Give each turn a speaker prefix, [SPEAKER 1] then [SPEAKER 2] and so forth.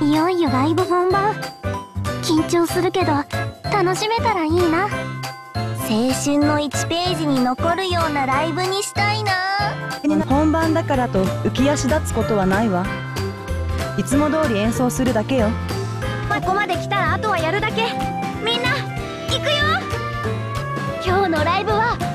[SPEAKER 1] いよいよライブ本番。緊張するけど楽しめたらいいな。青春の1ページに残るようなライブにしたいな。
[SPEAKER 2] 本番だからと浮き足立つことはないわ。いつも通り演奏するだけよ。
[SPEAKER 1] ここまで来たらあとはやるだけ。みんな行くよ。今日のライブは